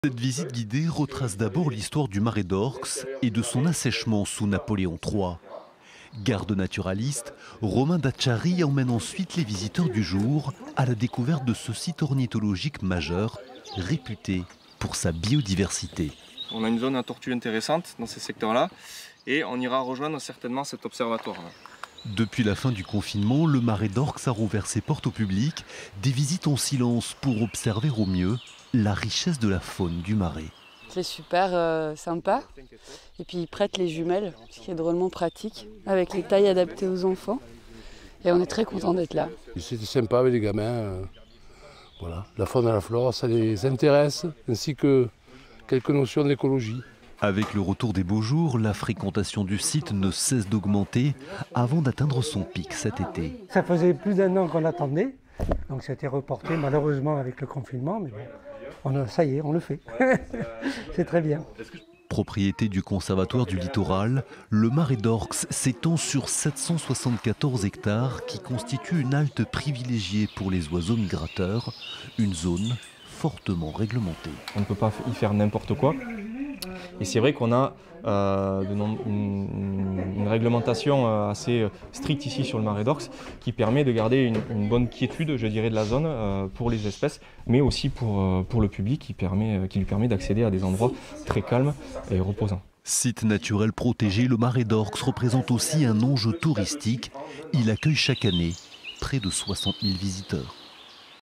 Cette visite guidée retrace d'abord l'histoire du marais d'Orx et de son assèchement sous Napoléon III. Garde naturaliste, Romain Dacciari emmène ensuite les visiteurs du jour à la découverte de ce site ornithologique majeur, réputé pour sa biodiversité. On a une zone à tortues intéressante dans ces secteurs-là et on ira rejoindre certainement cet observatoire-là. Depuis la fin du confinement, le marais d'Orx a rouvert ses portes au public, des visites en silence pour observer au mieux la richesse de la faune du marais. C'est super sympa. Et puis ils prêtent les jumelles, ce qui est drôlement pratique, avec les tailles adaptées aux enfants. Et on est très contents d'être là. C'était sympa avec les gamins. Voilà. La faune et la flore, ça les intéresse, ainsi que quelques notions d'écologie. Avec le retour des beaux jours, la fréquentation du site ne cesse d'augmenter avant d'atteindre son pic cet été. Ça faisait plus d'un an qu'on attendait, donc ça a été reporté malheureusement avec le confinement, mais bon, ça y est, on le fait. C'est très bien. Propriété du Conservatoire du Littoral, le marais d'Orx s'étend sur 774 hectares qui constituent une halte privilégiée pour les oiseaux migrateurs, une zone fortement réglementée. On ne peut pas y faire n'importe quoi. Et c'est vrai qu'on a une réglementation assez stricte ici sur le marais d'Orx qui permet de garder une bonne quiétude, je dirais, de la zone pour les espèces, mais aussi pour le public qui lui permet d'accéder à des endroits très calmes et reposants. Site naturel protégé, le marais d'Orx représente aussi un enjeu touristique. Il accueille chaque année près de 60 000 visiteurs.